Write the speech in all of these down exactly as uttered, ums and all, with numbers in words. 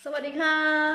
สวัสดีค่ะ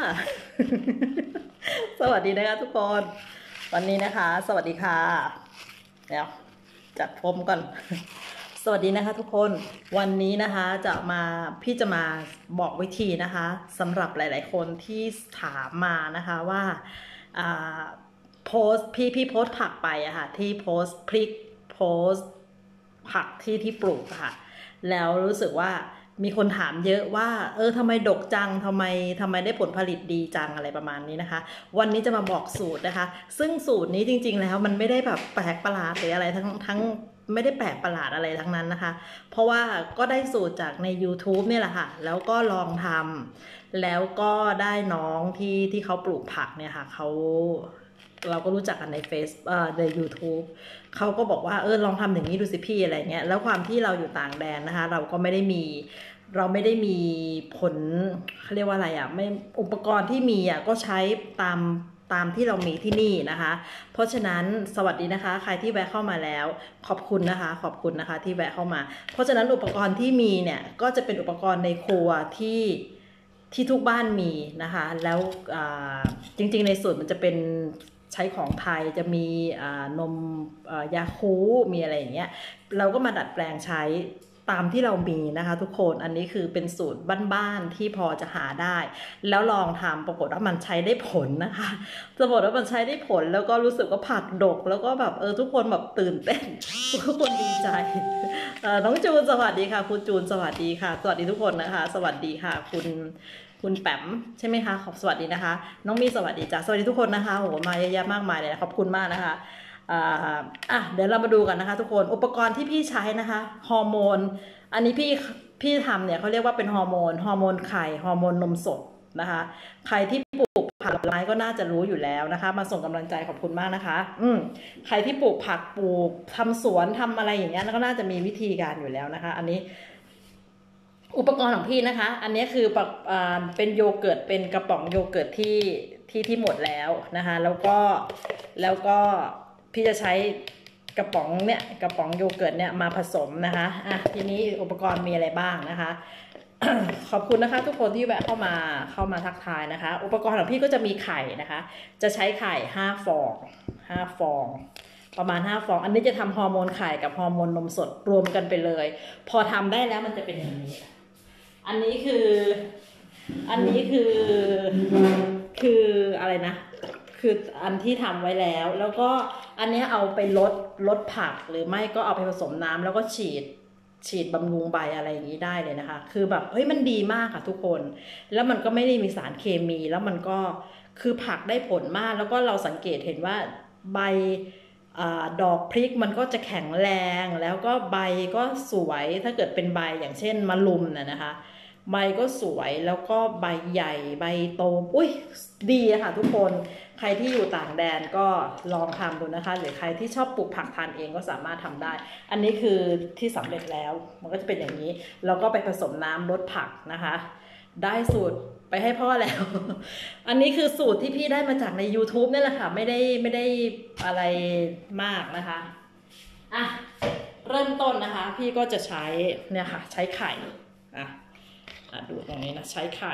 สวัสดีนะคะทุกคนวันนี้นะคะสวัสดีค่ะเดี๋ยวจัดผมก่อน สวัสดีนะคะทุกคนวันนี้นะคะจะมาพี่จะมาบอกวิธีนะคะสำหรับหลายๆคนที่ถามมานะคะว่าโพสพี่พี่โพสผักไปอะค่ะที่โพสพริกโพสผักที่ที่ปลูกค่ะแล้วรู้สึกว่ามีคนถามเยอะว่าเออทำไมดกจังทำไมทำไมได้ผลผลิตดีจังอะไรประมาณนี้นะคะวันนี้จะมาบอกสูตรนะคะซึ่งสูตรนี้จริงๆแล้วมันไม่ได้แบบแปลกประหลาดหรืออะไรทั้งทั้งไม่ได้แปลกประหลาดอะไรทั้งนั้นนะคะเพราะว่าก็ได้สูตรจากใน ยูทูบ เนี่ยแหละค่ะแล้วก็ลองทำแล้วก็ได้น้องที่ที่เขาปลูกผักเนี่ยค่ะเขาเราก็รู้จักกันในเฟซเอ่อใน ยูทูบ เขาก็บอกว่าเออลองทำอย่างนี้ดูสิพี่อะไรเงี้ยแล้วความที่เราอยู่ต่างแดนนะคะเราก็ไม่ได้มีเราไม่ได้มีผลเขาเรียกว่าอะไรอ่ะไม่อุปกรณ์ที่มีอ่ะก็ใช้ตามตามที่เรามีที่นี่นะคะเพราะฉะนั้นสวัสดีนะคะใครที่แวะเข้ามาแล้วขอบคุณนะคะขอบคุณนะคะที่แวะเข้ามาเพราะฉะนั้นอุปกรณ์ที่มีเนี่ยก็จะเป็นอุปกรณ์ในครัวที่ที่ทุกบ้านมีนะคะแล้วจริงๆในสูตรมันจะเป็นใช้ของไทยจะมีนมยาคูมีอะไรอย่างเงี้ยเราก็มาดัดแปลงใช้ตามที่เรามีนะคะทุกคนอันนี้คือเป็นสูตรบ้านๆที่พอจะหาได้แล้วลองทำปรากฏว่ามันใช้ได้ผลนะคะจะบอกว่ามันใช้ได้ผลแล้วก็รู้สึกว่าผักดกแล้วก็แบบเออทุกคนแบบตื่นเต้นทุกคนดีใจน้องจูนสวัสดีค่ะคุณจูนสวัสดีค่ะสวัสดีทุกคนนะคะสวัสดีค่ะคุณคุณแปมใช่ไหมคะขอบสวัสดีนะคะน้องมีสวัสดีจ้ะสวัสดีทุกคนนะคะโหมาเยอะแยะมากมายเลยขอบคุณมากนะคะอ่าอ่ะเดี๋ยวเรามาดูกันนะคะทุกคนอุปกรณ์ที่พี่ใช้นะคะฮอร์โมนอันนี้พี่พี่ทำเนี่ยเขาเรียกว่าเป็นฮอร์โมนฮอร์โมนไข่ฮอร์โมนนมสดนะคะใครที่ปลูกผักไม้ก็น่าจะรู้อยู่แล้วนะคะมาส่งกำลังใจขอบคุณมากนะคะอืมใครที่ปลูกผักปลูกทำสวนทำอะไรอย่างเงี้ยก็น่าจะมีวิธีการอยู่แล้วนะคะอันนี้อุปกรณ์ของพี่นะคะอันนี้คือเป็นโยเกิร์ตเป็นกระป๋องโยเกิร์ตที่ที่ที่หมดแล้วนะคะแล้วก็แล้วก็พี่จะใช้กระป๋องเนี่ยกระป๋องโยเกิร์ตเนี่ยมาผสมนะคะอ่ะทีนี้อุปกรณ์มีอะไรบ้างนะคะ ขอบคุณนะคะทุกคนที่แวะเข้ามาเข้ามาทักทายนะคะอุปกรณ์ของพี่ก็จะมีไข่นะคะจะใช้ไข่ห้าฟองห้าฟองประมาณห้าฟองอันนี้จะทำฮอร์โมนไข่กับฮอร์โมนนมสดรวมกันไปเลยพอทำได้แล้วมันจะเป็นอย่างนี้อันนี้คืออันนี้คือคืออะไรนะคืออันที่ทำไว้แล้วแล้วก็อันนี้เอาไปลดลดผักหรือไม่ก็เอาไปผสมน้ำแล้วก็ฉีดฉีดบำรุงใบอะไรอย่างนี้ได้เลยนะคะคือแบบเฮ้ยมันดีมากค่ะทุกคนแล้วมันก็ไม่ได้มีสารเคมีแล้วมันก็คือผักได้ผลมากแล้วก็เราสังเกตเห็นว่าใบดอกพริกมันก็จะแข็งแรงแล้วก็ใบก็สวยถ้าเกิดเป็นใบอย่างเช่นมะลุมน่ะนะคะใบก็สวยแล้วก็ใบใหญ่ใบโตอุ้ยดีอะค่ะทุกคนใครที่อยู่ต่างแดนก็ลองทำดูนะคะหรือใครที่ชอบปลูกผักทานเองก็สามารถทำได้อันนี้คือที่สำเร็จแล้วมันก็จะเป็นอย่างนี้แล้วก็ไปผสมน้ำลดผักนะคะได้สูตรไปให้พ่อแล้ว อันนี้คือสูตรที่พี่ได้มาจากใน ยูทูบ นี่แหละค่ะไม่ได้ไม่ได้อะไรมากนะคะอ่ะเริ่มต้นนะคะพี่ก็จะใช้เนี่ยค่ะใช้ไข่อ่ะดูตรงนี้นะใช้ไข่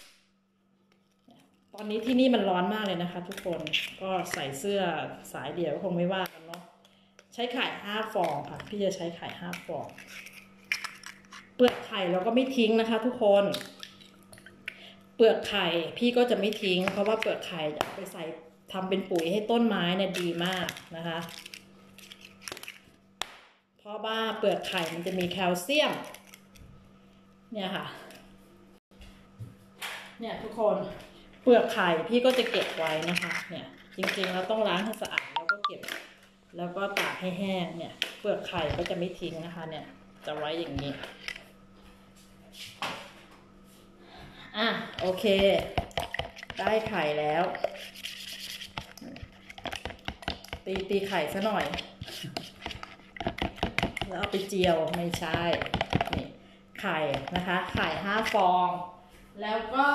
ตอนนี้ที่นี่มันร้อนมากเลยนะคะทุกคนก็ใส่เสื้อสายเดี่ยวก็คงไม่ว่ากันเนาะใช้ไข่ห้าฟองค่ะพี่จะใช้ไข่ห้าฟองเปลือกไข่เราก็ไม่ทิ้งนะคะทุกคนเปลือกไข่พี่ก็จะไม่ทิ้งเพราะว่าเปลือกไข่จะเอาไปใส่ทำเป็นปุ๋ยให้ต้นไม้เนี่ยดีมากนะคะเพราะว่าเปลือกไข่มันจะมีแคลเซียมเนี่ยค่ะเนี่ยทุกคนเปลือกไข่พี่ก็จะเก็บไว้นะคะเนี่ยจริงๆเราต้องล้างให้สะอาดแล้วก็เก็บแล้วก็ตากให้แห้งเนี่ยเปลือกไข่ก็จะไม่ทิ้งนะคะเนี่ยจะไว้อย่างนี้อ่ะโอเคได้ไข่แล้วตีตีไข่ซะหน่อยแล้วเอาไปเจียวไม่ใช่นี่ไข่นะคะไข่ห้าฟองแล้วก็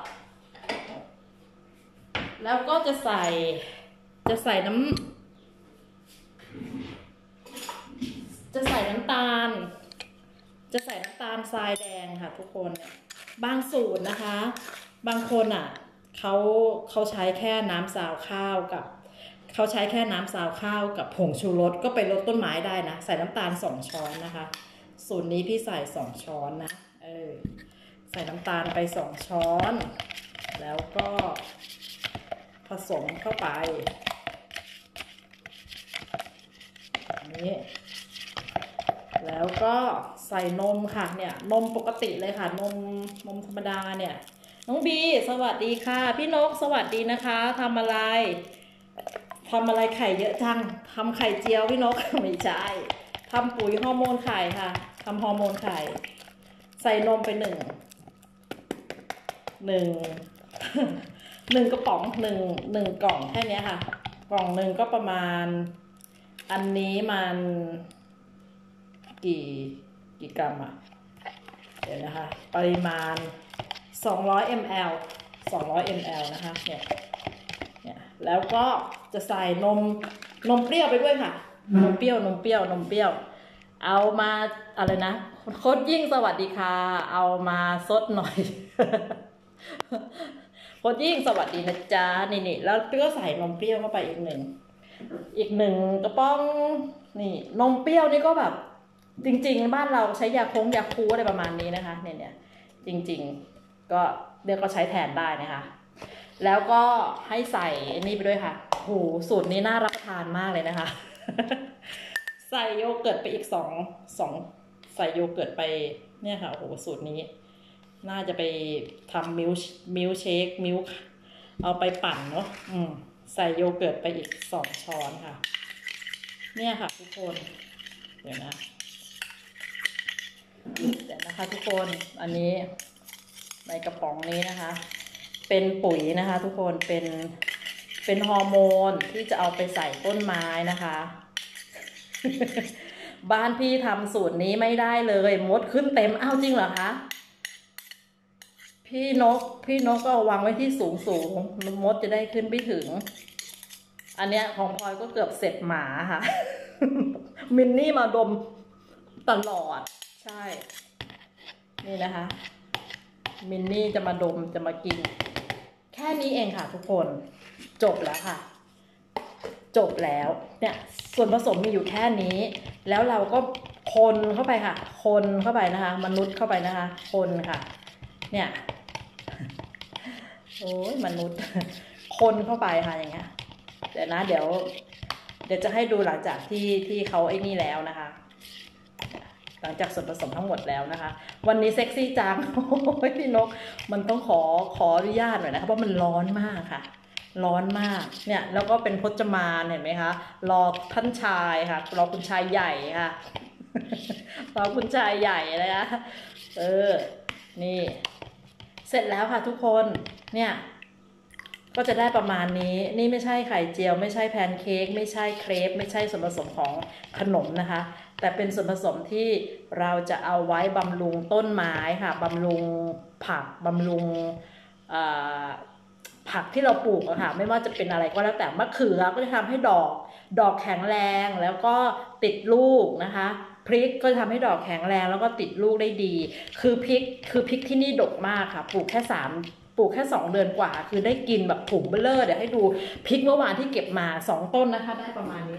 แล้วก็จะใส่จะใส่น้ำจะใส่น้ำตาลจะใส่น้ำตาลทรายแดงค่ะทุกคนบางสูตรนะคะบางคนอ่ะเขาเขาใช้แค่น้ำซาวข้าวกับเขาใช้แค่น้ำซาวข้าวกับผงชูรสก็ไปลดต้นไม้ได้นะใส่น้ำตาลสองช้อนนะคะสูตรนี้พี่ใส่สองช้อนนะเออใส่น้ำตาลไปสองช้อนแล้วก็ผสมเข้าไปนี้แล้วก็ใส่นมค่ะเนี่ยนมปกติเลยค่ะนมนมธรรมดาเนี่ยน้องบีสวัสดีค่ะพี่นกสวัสดีนะคะทำอะไรทำอะไรไข่เยอะจังทำไข่เจียวพี่นก ไม่ใช่ทำปุ๋ยฮอร์โมนไข่ค่ะทำฮอร์โมนไข่ใส่นมไปหนึ่งหนึ่ง หนึ่งกระป๋องหนึ่งหนึ่งกล่องแค่นี้ค่ะกล่องหนึ่งก็ประมาณอันนี้มันกี่กี่กรัมอะเดี๋ยวนะคะปริมาณสองร้อยมิลลิลิตรสองร้อยมิลลิลิตรนะคะเนี่ยเนี่ยแล้วก็จะใส่นมนมเปรี้ยวไปด้วยค่ะนมเปรี้ยวนมเปรี้ยวนมเปรี้ยวเอามาอะไรนะโค้ดยิ่งสวัสดีค่ะเอามาซดหน่อย โค้ดยิ่งสวัสดีนะจ๊ะนี่นี่แล้วก็ใส่นมเปรี้ยวเข้าไปอีกหนึ่งอีกหนึ่งกระป๋องนี่นมเปรี้ยวนี่ก็แบบจริงๆบ้านเราใช้ยาคงยาคูอะไรประมาณนี้นะคะเนี่ยเนี่ยจริงๆก็เดี๋ยวก็ใช้แทนได้นะคะแล้วก็ให้ใส่นี่ไปด้วยค่ะโหสูตรนี้น่ารับประทานมากเลยนะคะ ใส่โยเกิร์ตไปอีกสองสองใส่โยเกิร์ตไปเนี่ยค่ะโอ้โหสูตรนี้น่าจะไปทำมิลมิลเชคมิลเอาไปปั่นเนาะอืมใส่โยเกิร์ตไปอีกสองช้อนค่ะเนี่ยค่ะทุกคนเดี๋ยวนะเดี๋ยวนะคะทุกคนอันนี้ในกระป๋องนี้นะคะเป็นปุ๋ยนะคะทุกคนเป็นเป็นฮอร์โมนที่จะเอาไปใส่ต้นไม้นะคะ บ้านพี่ทำสูตรนี้ไม่ได้เลยมดขึ้นเต็มอ้าวจริงเหรอคะพี่นกพี่นกก็วางไว้ที่สูงสูงมดจะได้ขึ้นไปถึงอันเนี้ยของพลอยก็เกือบเสร็จหมาค่ะ มินนี่มาดมตลอดใช่นี่นะคะมินนี่จะมาดมจะมากินแค่นี้เองค่ะทุกคนจบแล้วค่ะจบแล้วเนี่ยส่วนผสมมีอยู่แค่นี้แล้วเราก็คนเข้าไปค่ะคนเข้าไปนะคะมนุษย์เข้าไปนะคะคนค่ะเนี่ยโอ้ยมนุษย์คนเข้าไปค่ะอย่างเงี้ยเดี๋ยวนะเดี๋ยวเดี๋ยวจะให้ดูหลังจากที่ที่เขาไอ้นี่แล้วนะคะหลังจากส่วนผสมทั้งหมดแล้วนะคะวันนี้เซ็กซี่จังโอ้ยพี่นกมันต้องขอขออนุญาตหน่อยนะคะเพราะมันร้อนมากค่ะร้อนมากเนี่ยแล้วก็เป็นพจมานเห็นไหมคะรอท่านชายค่ะรอคุณชายใหญ่ค่ะ รอคุณชายใหญ่เลยนะเออนี่เสร็จแล้วค่ะทุกคนเนี่ยก็จะได้ประมาณนี้นี่ไม่ใช่ไข่เจียวไม่ใช่แพนเค้กไม่ใช่เครปไม่ใช่ส่วนผสมของขนมนะคะแต่เป็นส่วนผสมที่เราจะเอาไว้บำรุงต้นไม้ค่ะบำรุงผักบำรุงผักที่เราปลูกอะค่ะไม่ว่าจะเป็นอะไรก็แล้วแต่มะเขือก็จะทำให้ดอกดอกแข็งแรงแล้วก็ติดลูกนะคะพริกก็ทำให้ดอกแข็งแรงแล้วก็ติดลูกได้ดีคือพริกคือพริกที่นี่ดกมากค่ะปลูกแค่สามปลูกแค่สองเดือนกว่าคือได้กินแบบถุงเบลเลอร์เดี๋ยวให้ดูพริกเมื่อวานที่เก็บมาสองต้นนะคะได้ประมาณนี้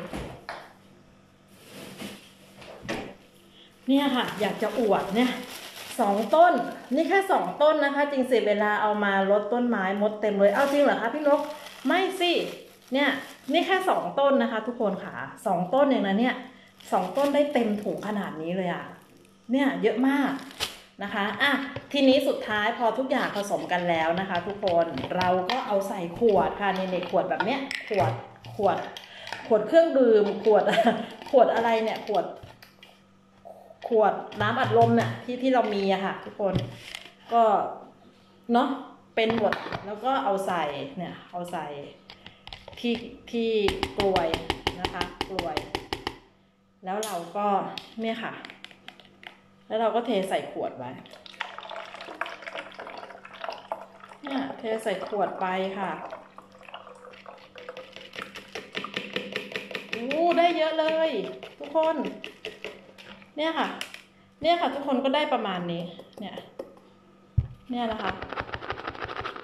เนี่ยค่ะอยากจะอวดเนี่ยสองต้นนี่แค่สองต้นนะคะจริงสิเวลาเอามาลดต้นไม้มดเต็มเลยเอาจริงเหรอคะพี่นกไม่สิเนี่ยนี่แค่สองต้นนะคะทุกคนค่ะสองต้นเองนะเนี่ยสองต้นได้เต็มถุงขนาดนี้เลยอะเนี่ยเยอะมากนะคะอ่ะทีนี้สุดท้ายพอทุกอย่างผสมกันแล้วนะคะทุกคนเราก็เอาใส่ขวดค่ะในในขวดแบบเนี้ยขวดขวดขวดเครื่องดื่มขวดขวดอะไรเนี่ยขวดขวดน้ำอัดลมเนี่ยที่ที่เรามีอะค่ะทุกคนก็เนาะเป็นหมดแล้วก็เอาใส่เนี่ยเอาใส่ที่ที่กลวยนะคะกลวยแล้วเราก็เนี่ยค่ะแล้วเราก็เทใส่ขวดไว้เนี่ยเทใส่ขวดไปค่ะโอ้ได้เยอะเลยทุกคนเนี่ยค่ะเนี่ยค่ะทุกคนก็ได้ประมาณนี้เนี่ยเนี่ยนะคะ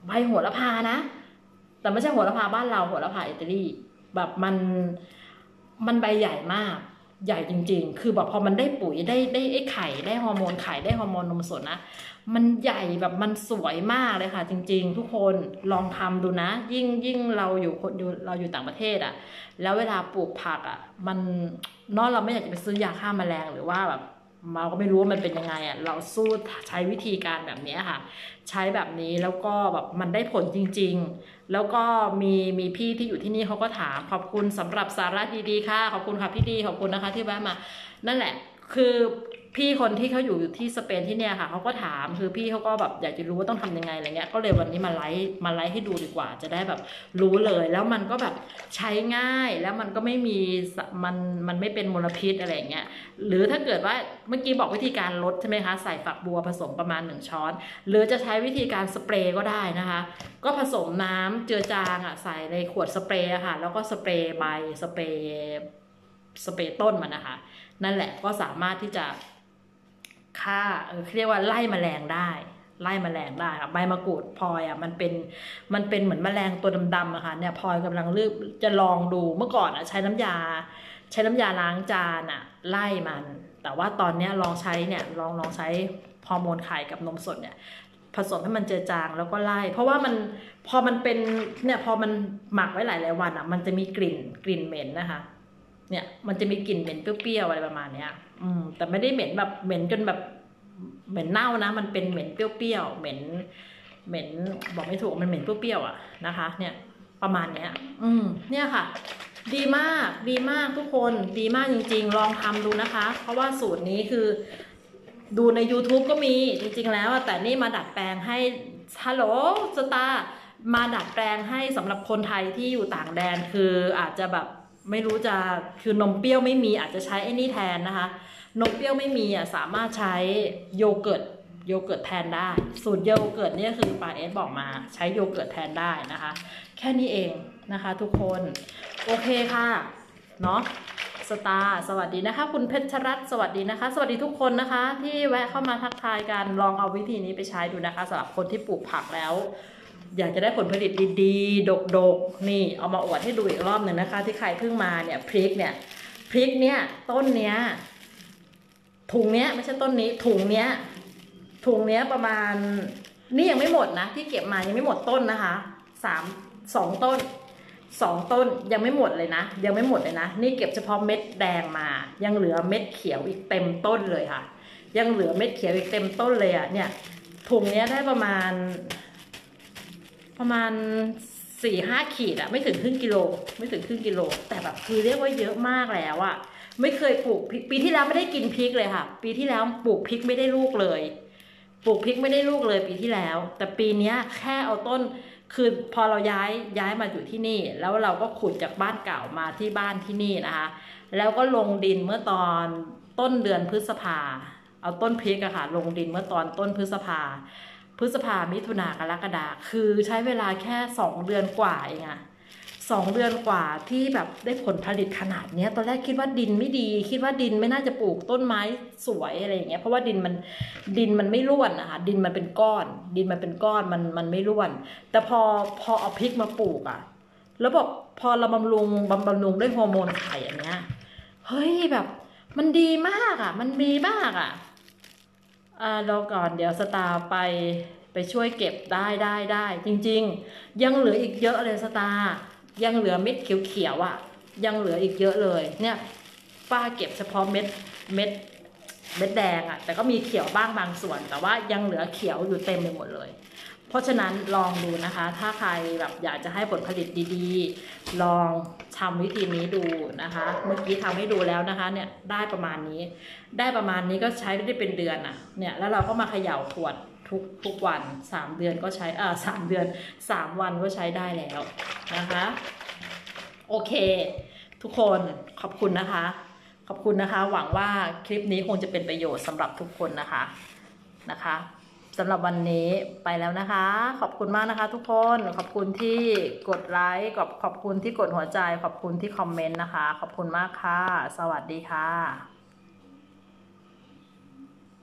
ใบโหระพานะแต่ไม่ใช่โหระพาบ้านเราโหระพาอิตาลีแบบมันมันใบใหญ่มากใหญ่จริงๆคือแบบพอมันได้ปุ๋ยได้ได้ไอ้ไข่ได้ฮอร์โมนไข่ได้ฮอร์โมนนมสดนะมันใหญ่แบบมันสวยมากเลยค่ะจริงๆทุกคนลองทำดูนะยิ่งยิ่งเราอยู่คนอยู่เราอยู่ต่างประเทศอ่ะแล้วเวลาปลูกผักอ่ะมันนอกเราไม่อยากจะไปซื้อยาฆ่าแมลงหรือว่าแบบเราก็ไม่รู้ว่ามันเป็นยังไงอ่ะเราสู้ใช้วิธีการแบบนี้ค่ะใช้แบบนี้แล้วก็แบบมันได้ผลจริงๆแล้วก็มีมีพี่ที่อยู่ที่นี่เขาก็ถามขอบคุณสำหรับสาระดีๆค่ะขอบคุณค่ะพี่ดีขอบคุณนะคะที่แวะมานั่นแหละคือพี่คนที่เขาอยู่ที่สเปนที่เนี่ยค่ะเขาก็ถามคือพี่เขาก็แบบอยากจะรู้ว่าต้องทำยังไงอะไรเงี้ยก็เลยวันนี้มาไลฟ์มาไลฟ์ให้ดูดีกว่าจะได้แบบรู้เลยแล้วมันก็แบบใช้ง่ายแล้วมันก็ไม่มีมันมันไม่เป็นมลพิษอะไรเงี้ยหรือถ้าเกิดว่าเมื่อกี้บอกวิธีการลดใช่ไหมคะใส่ฝักบัวผสมประมาณหนึ่งช้อนหรือจะใช้วิธีการสเปรย์ก็ได้นะคะก็ผสมน้ำเจือจางอ่ะใส่ในขวดสเปรย์ค่ะแล้วก็สเปรย์ใบสเปรย์สเปรย์ต้นมันนะคะนั่นแหละก็สามารถที่จะฆ่าเออเรียกว่าไล่แมลงได้ไล่แมลงได้ค่ะใบมะกรูดพลอยอ่ะมันเป็นมันเป็นเหมือนแมลงตัวดำๆอะค่ะเนี่ยพลอยกำลังเลือกจะลองดูเมื่อก่อนอ่ะใช้น้ำยาใช้น้ำยาล้างจานอ่ะไล่มันแต่ว่าตอนนี้ลองใช้เนี่ยลองลองใช้ฮอร์โมนไข่กับนมสดเนี่ยผสมให้มันเจือจางแล้วก็ไล่เพราะว่ามันพอมันเป็นเนี่ยพอมันหมักไว้หลายหลายวันอ่ะมันจะมีกลิ่นกลิ่นเหม็นนะคะเนี่ยมันจะมีกลิ่นเหม็นเปรี้ยวๆอะไรประมาณเนี้ยอืมแต่ไม่ได้เหม็นแบบเหม็นจนแบบเหม็นเน่านะมันเป็นเหม็นเปรี้ยวๆเหม็นเหม็นบอกไม่ถูกมันเหม็นเปรี้ยวๆอ่ะนะคะเนี่ยประมาณเนี้ยอืมเนี่ยค่ะดีมากดีมากทุกคนดีมากจริงๆลองทำดูนะคะเพราะว่าสูตรนี้คือดูใน YouTube ก็มีจริงๆแล้วแต่นี่มาดัดแปลงให้ฮัลโหลสตาร์มาดัดแปลงให้สำหรับคนไทยที่อยู่ต่างแดนคืออาจจะแบบไม่รู้จะคือนมเปรี้ยวไม่มีอาจจะใช้ไอ้นี่แทนนะคะนมเปรี้ยวไม่มีอ่ะสามารถใช้โยเกิร์ตโยเกิร์ตแทนได้สูตรโยเกิร์ตเนี่ยคือปาเอสบอกมาใช้โยเกิร์ตแทนได้นะคะแค่นี้เองนะคะทุกคนโอเคค่ะเนาะสตาร์สวัสดีนะคะคุณเพชรรัตน์สวัสดีนะคะสวัสดีทุกคนนะคะที่แวะเข้ามาทักทายกันลองเอาวิธีนี้ไปใช้ดูนะคะสำหรับคนที่ปลูกผักแล้วอยากจะได้ผลผลิตดีๆดกๆนี่เอามาอวดให้ดูอีกรอบหนึ่งนะคะที่ใครเพิ่งมาเนี่ยพริกเนี่ยพริกเนี่ยต้นเนี้ยถุงเนี้ยไม่ใช่ต้นนี้ถุงเนี้ยถุงเนี้ยประมาณนี่ยังไม่หมดนะที่เก็บมายังไม่หมดต้นนะคะสามสองต้นสองต้นยังไม่หมดเลยนะยังไม่หมดเลยนะนี่เก็บเฉพาะเม็ดแดงมายังเหลือเม็ดเขียวอีกเต็มต้นเลยค่ะยังเหลือเม็ดเขียวอีกเต็มต้นเลยอ่ะเนี่ยถุงเนี้ยได้ประมาณประมาณสี่ห้าขีดอะไม่ถึงครึ่งกิโลไม่ถึงครึ่งกิโลแต่แบบคือเรียกว่าเยอะมากแล้วอะไม่เคยปลูกปีที่แล้วไม่ได้กินพริกเลยค่ะปีที่แล้วปลูกพริกไม่ได้ลูกเลยปลูกพริกไม่ได้ลูกเลยปีที่แล้วแต่ปีนี้แค่เอาต้นคือพอเราย้ายย้ายมาอยู่ที่นี่แล้วเราก็ขุดจากบ้านเก่ามาที่บ้านที่นี่นะคะแล้วก็ลงดินเมื่อตอนต้นเดือนพฤษภาเอาต้นพริกอะค่ะลงดินเมื่อตอนต้นพฤษภาพฤษภามิถุนากรกฎาคือใช้เวลาแค่สองเดือนกว่าเองอะสองเดือนกว่าที่แบบได้ผลผลิตขนาดนี้ตอนแรกคิดว่าดินไม่ดีคิดว่าดินไม่น่าจะปลูกต้นไม้สวยอะไรอย่างเงี้ยเพราะว่าดินมันดินมันไม่ร่วนนะคะดินมันเป็นก้อนดินมันเป็นก้อนมันมันไม่ร่วนแต่พอพอเอาพริกมาปลูกอะแล้วบอกพอเราบำรุงบำบำรุงด้วยฮอร์โมนไข่อันเนี้ยเฮ้ยแบบมันดีมากอะมันดีมากอะอ่ารอก่อนเดี๋ยวสตาร์ไปไปช่วยเก็บได้ได้ได้จริงๆยังเหลืออีกเยอะเลยสตาร์ยังเหลือเม็ดเขียวๆอ่ะยังเหลืออีกเยอะเลยเนี่ยป้าเก็บเฉพาะเม็ดเม็ดเม็ดแดงอ่ะแต่ก็มีเขียวบ้างบางส่วนแต่ว่ายังเหลือเขียวอยู่เต็มไปหมดเลยเพราะฉะนั้นลองดูนะคะถ้าใครแบบอยากจะให้ผลผลิตดีๆลองทำวิธีนี้ดูนะคะเมื่อกี้ทำให้ดูแล้วนะคะเนี่ยได้ประมาณนี้ได้ประมาณนี้ก็ใช้ได้เป็นเดือนอ่ะเนี่ยแล้วเราก็มาเขย่าขวดทุกทุกวันสามเดือนก็ใช้อ่าสามเดือนสามวันก็ใช้ได้แล้วนะคะโอเคทุกคนขอบคุณนะคะขอบคุณนะคะหวังว่าคลิปนี้คงจะเป็นประโยชน์สำหรับทุกคนนะคะนะคะสำหรับวันนี้ไปแล้วนะคะขอบคุณมากนะคะทุกคนขอบคุณที่กดไลค์ขอบขอบคุณที่กดหัวใจขอบคุณที่คอมเมนต์นะคะขอบคุณมากค่ะสวัสดีค่ะ